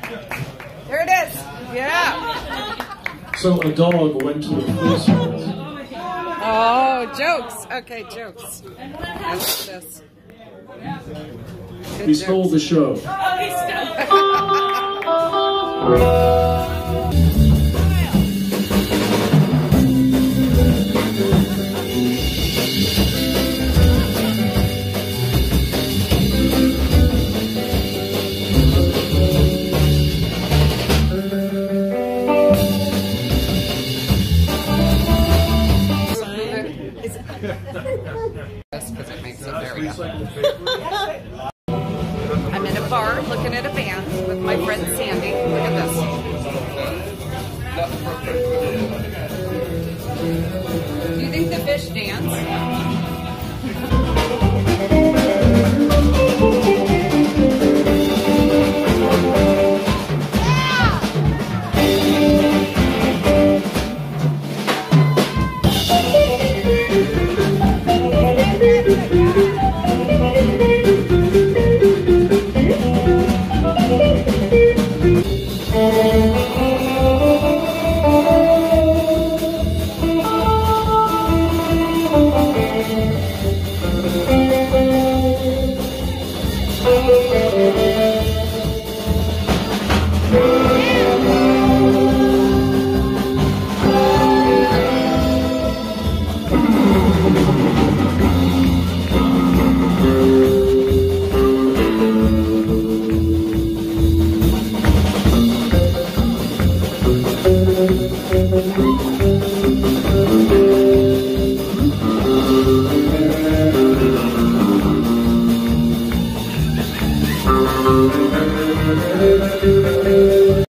There it is. Yeah. So a dog went to a police fight. Oh, jokes. Okay, jokes. That's this. He stole the show. Because it makes it very I'm in a bar looking at a band with my friend Sandy. Look at this. Do you think the fish dance?